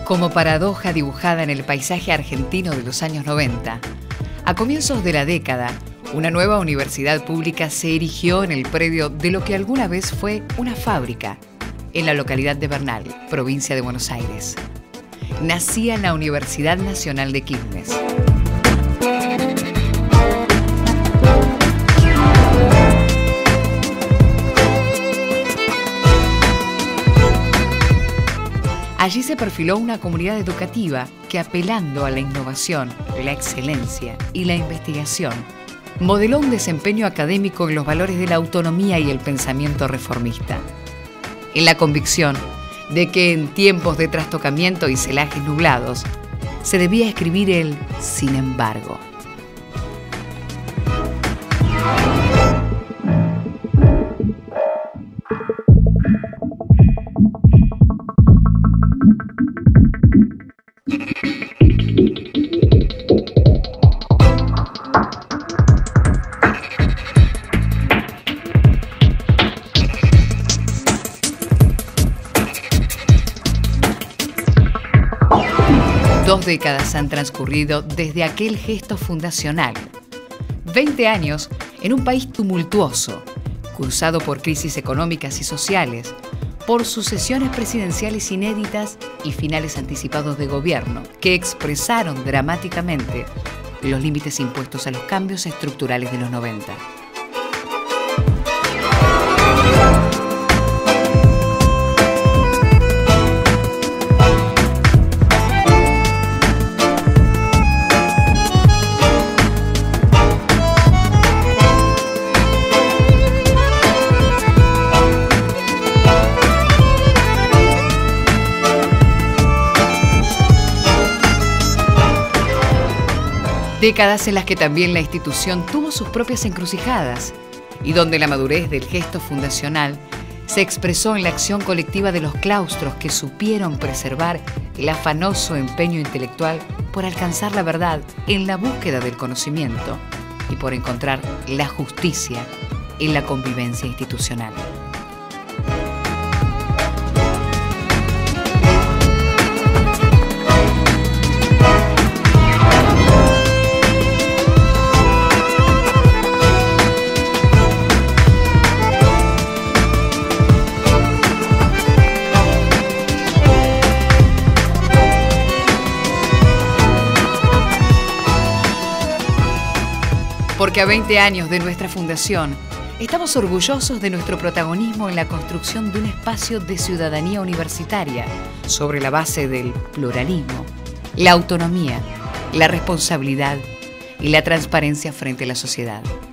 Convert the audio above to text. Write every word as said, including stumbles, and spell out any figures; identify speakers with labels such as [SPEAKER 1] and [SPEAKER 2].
[SPEAKER 1] Como paradoja dibujada en el paisaje argentino de los años noventa, a comienzos de la década, una nueva universidad pública se erigió en el predio de lo que alguna vez fue una fábrica, en la localidad de Bernal, provincia de Buenos Aires. Nacía la Universidad Nacional de Quilmes. Allí se perfiló una comunidad educativa que, apelando a la innovación, la excelencia y la investigación, modeló un desempeño académico en los valores de la autonomía y el pensamiento reformista, en la convicción de que en tiempos de trastocamiento y celajes nublados se debía escribir el sin embargo. Dos décadas han transcurrido desde aquel gesto fundacional. Veinte años en un país tumultuoso, cruzado por crisis económicas y sociales, por sucesiones presidenciales inéditas y finales anticipados de gobierno que expresaron dramáticamente los límites impuestos a los cambios estructurales de los noventa. Décadas en las que también la institución tuvo sus propias encrucijadas y donde la madurez del gesto fundacional se expresó en la acción colectiva de los claustros que supieron preservar el afanoso empeño intelectual por alcanzar la verdad en la búsqueda del conocimiento y por encontrar la justicia en la convivencia institucional. Porque a veinte años de nuestra fundación, estamos orgullosos de nuestro protagonismo en la construcción de un espacio de ciudadanía universitaria sobre la base del pluralismo, la autonomía, la responsabilidad y la transparencia frente a la sociedad.